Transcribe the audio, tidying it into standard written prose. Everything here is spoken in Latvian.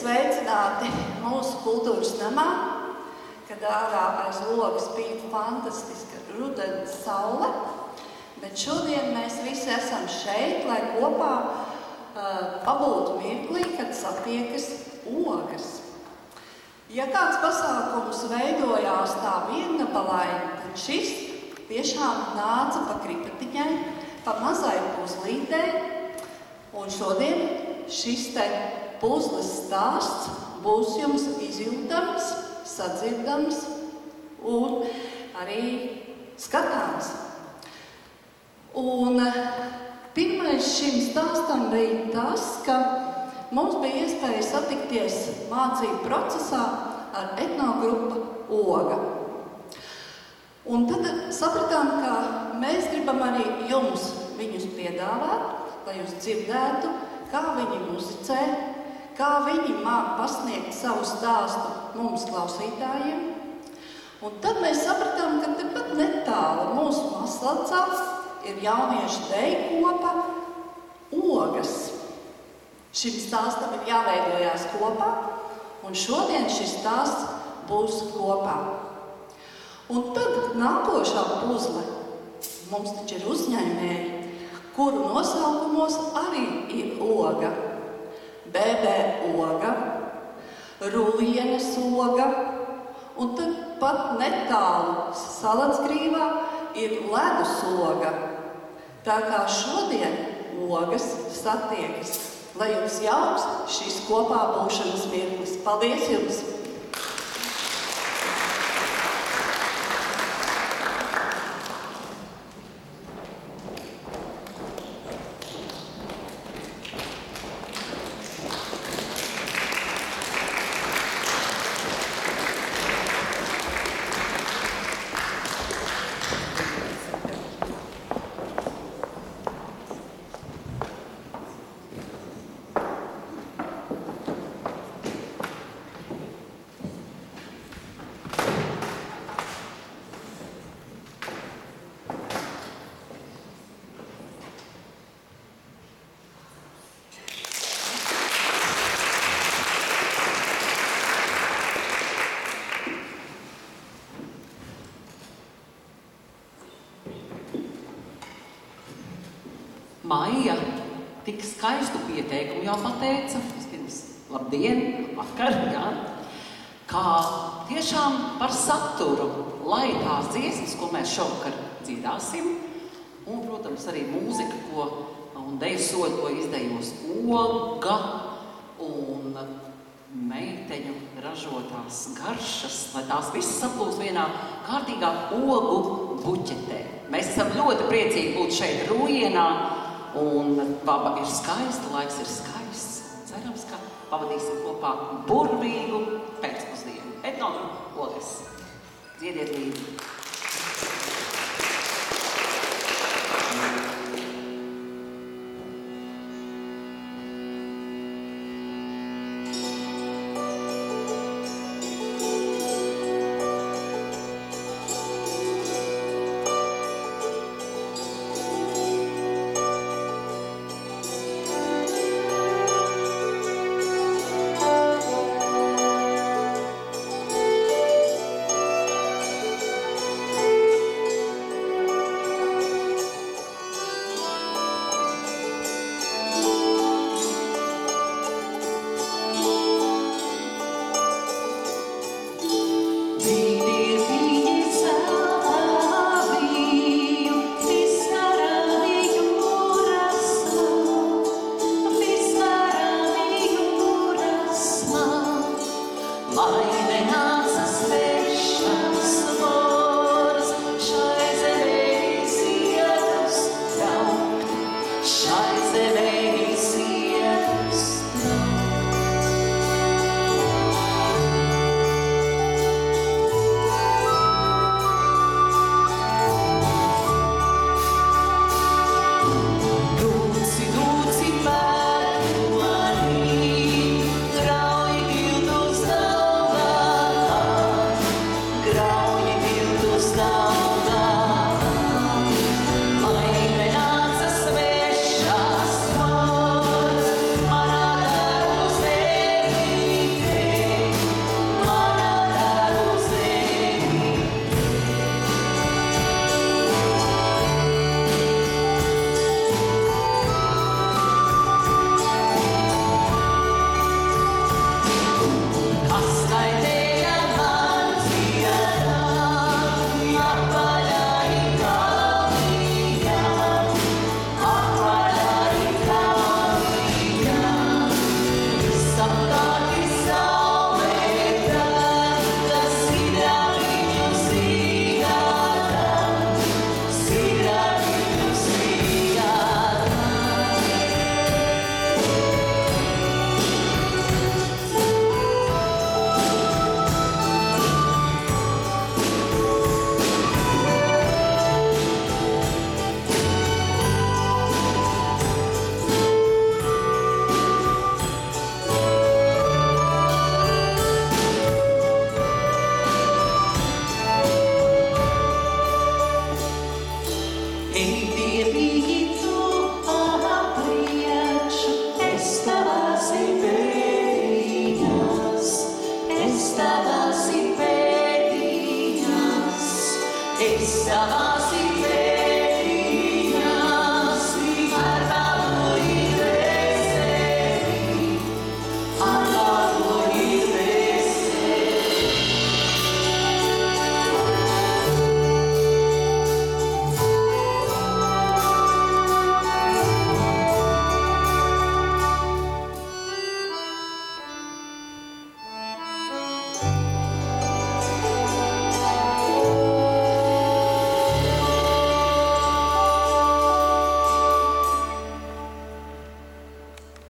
sveicināti mūsu kultūras namā, kad ārā aiz logas spīd fantastiska rudens saule, bet šodien mēs visi esam šeit, lai kopā pabūtu mirklī, kad satiekas ogas. Ja kāds pasākums veidojās tā viengabalaini, tad šis tiešām nāca pa kripatiņai, pa mazai puzlītei, un šodien šis te puzles stāsts būs jums izjūtams, sadzirdams un arī skatāms. Un pirmais šim stāstam bija tas, ka mums bija iespēja satikties mācību procesā ar etnogrupu Oga. Un tad sapratām, ka mēs gribam arī jums viņus piedāvāt, lai jūs dzirdētu, kā viņi muzicē, kā viņi māk pasniegt savu stāstu mums klausītājiem. Un tad mēs sapratām, ka tepat netālu mūsu Maslacā ir jauniešu dejkopa Ogas. Šim stāstam ir jāveidojās kopā, un šodien šis stāsts būs kopā. Un tad nākošā puzle, mums taču ir uzņēmēji, kuru nosaukumos arī ir oga. Bēbē oga, Rulienes oga, un tad pat netālu Salacgrīvā ir ledus oga. Tā kā šodien ogas satiekas, lai jums jauks šis kopā būšanas mirklis. Paldies jums! Maija tik skaistu pieteikumu jau pateica, vispirms labdien, vakar, jā, kā tiešām par saturu, lai tās dziesmas, ko mēs šovakar dziedāsim, un, protams, arī mūzika, un deju soļu, ko izdejos Oga un meiteņu ražotās garšas, lai tās visas saplūst vienā kārtīgā ogu buķetē. Mēs esam ļoti priecīgi būt šeit Rūjienā, un vaba ir skaista, laiks ir skaists. Cerams, ka pavadīsim kopā burvīgu pēcpusdienu. Etnogrupa Ogas. Dziediet līdzi!